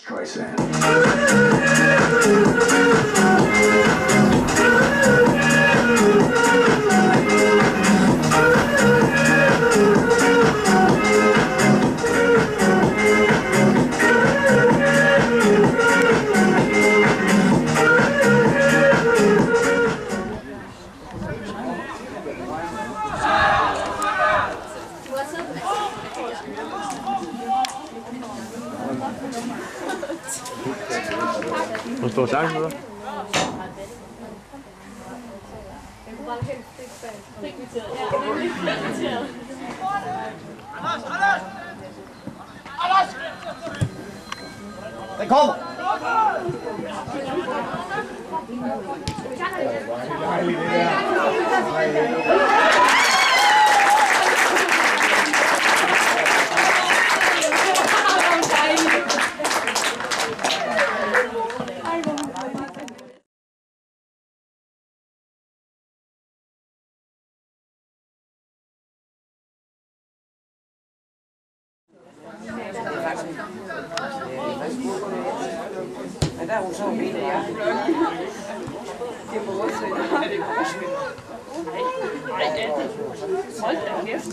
Hvor stor chance er der? Den kommer! Ja, der er hun så vild, ja. Det må også være det forskel. Nej, hold da kæft.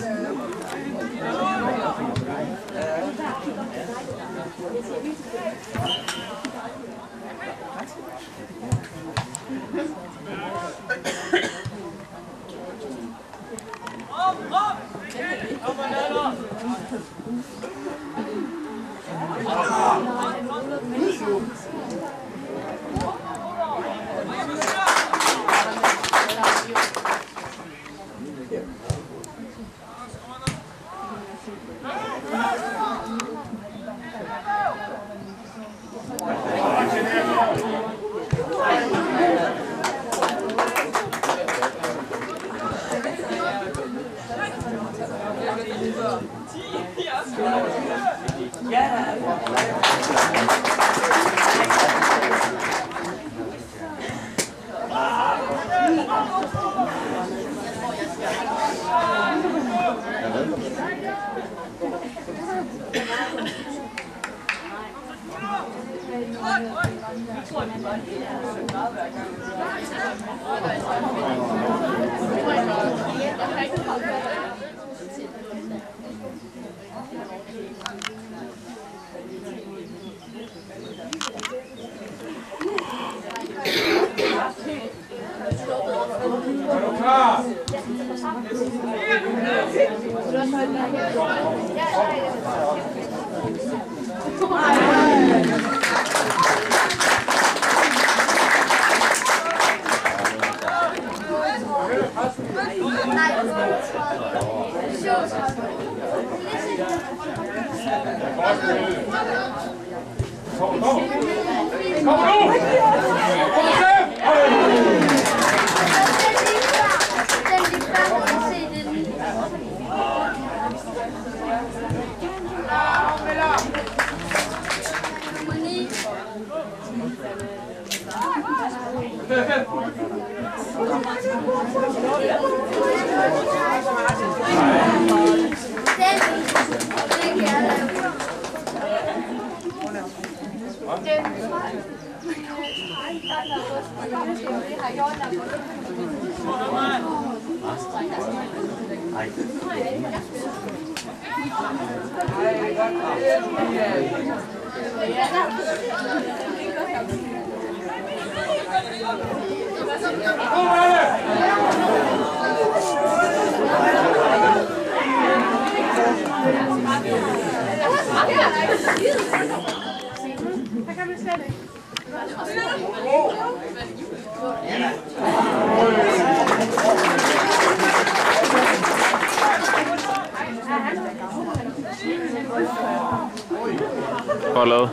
Godt lavet.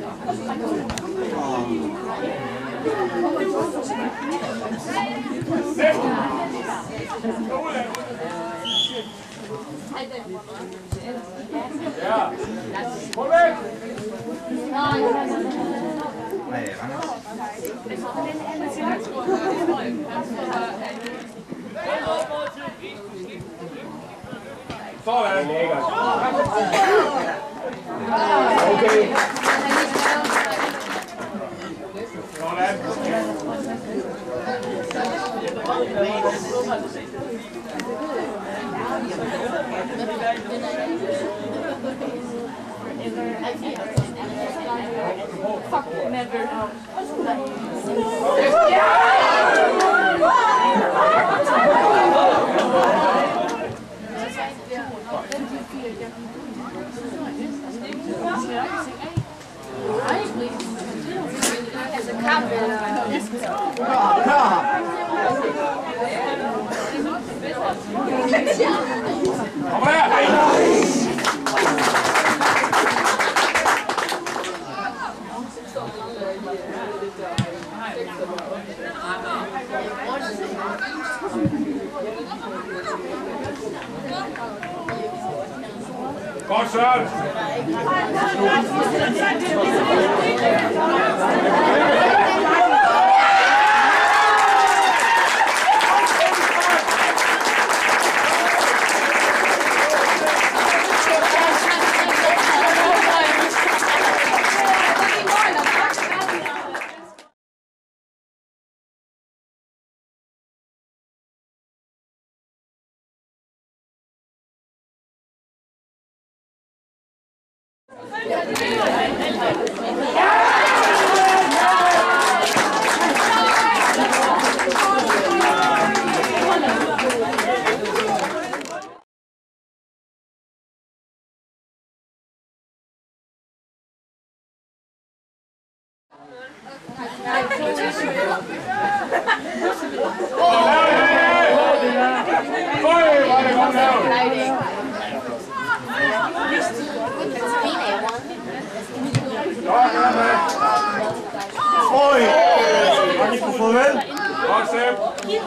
Ja. Kom væk! Sådan, lækkert. Okay. Sådan. Fuck, never know. Kom her! Godt, Søren! Oj! Har ni fået farvel? Godt, Sepp.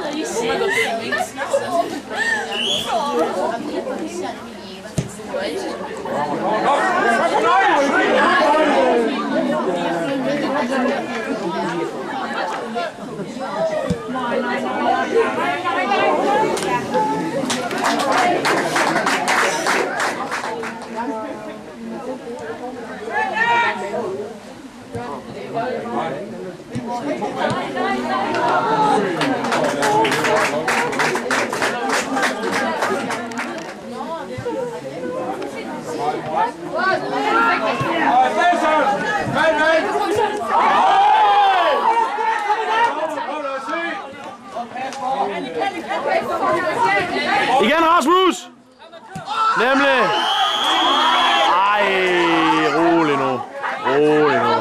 Igen Rasmus! Nemlig! Ej, rolig nu. Rolig nu.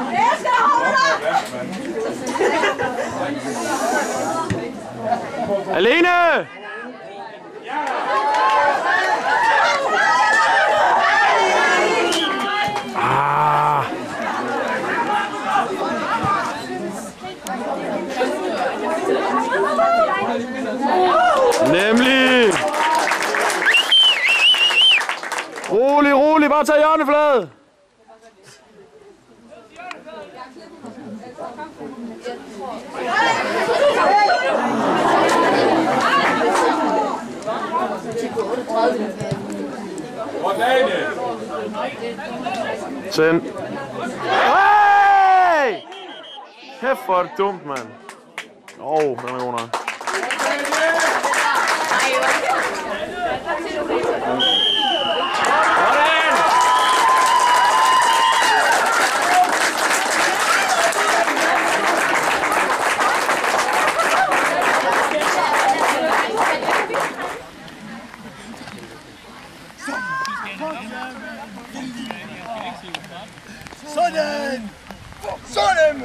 Alene! Ah. Nemlig! Rolig, rolig, bare tag hjørnefladet! Send. Hey! Kæft, hvor er det dumt, mand. Den er god nok. Sådan! Sådan!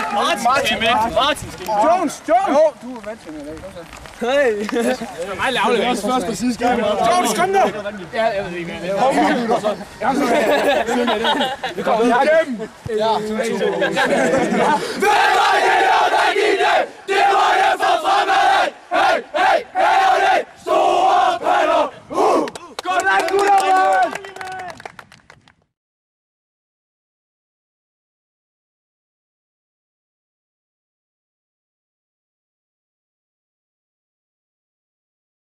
Martin skal med. Jones! Jo, du er vant til mig i dag. Hey! Det er meget lavligt. Det er også første og sidste gang. Jones, kom nu! Ja, jeg ved ikke, hvad det er. Jeg så det kommer igennem. Ja, det var det, der gik det! Det var det for Fremad! Hey, hey, hey!